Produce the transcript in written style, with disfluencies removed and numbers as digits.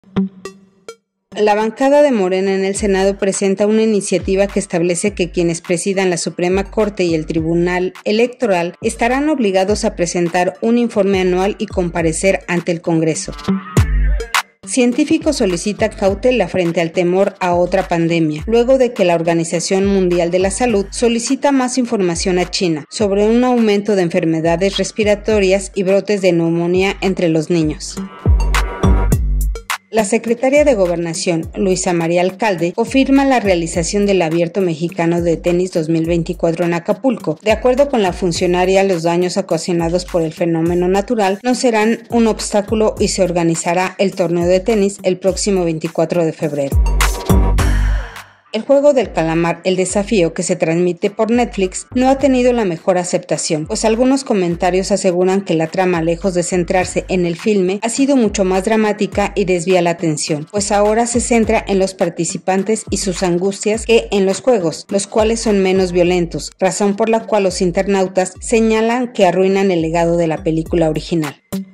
La bancada de Morena en el Senado presenta una iniciativa que establece que quienes presidan la Suprema Corte y el Tribunal Electoral estarán obligados a presentar un informe anual y comparecer ante el Congreso. Científicos solicita cautela frente al temor a otra pandemia, luego de que la Organización Mundial de la Salud solicita más información a China sobre un aumento de enfermedades respiratorias y brotes de neumonía entre los niños. La secretaria de Gobernación, Luisa María Alcalde, confirma la realización del Abierto Mexicano de Tenis 2024 en Acapulco. De acuerdo con la funcionaria, los daños ocasionados por el fenómeno natural no serán un obstáculo y se organizará el torneo de tenis el próximo 24 de febrero. El juego del calamar, El Desafío, que se transmite por Netflix, no ha tenido la mejor aceptación, pues algunos comentarios aseguran que la trama, lejos de centrarse en el filme, ha sido mucho más dramática y desvía la atención, pues ahora se centra en los participantes y sus angustias que en los juegos, los cuales son menos violentos, razón por la cual los internautas señalan que arruinan el legado de la película original.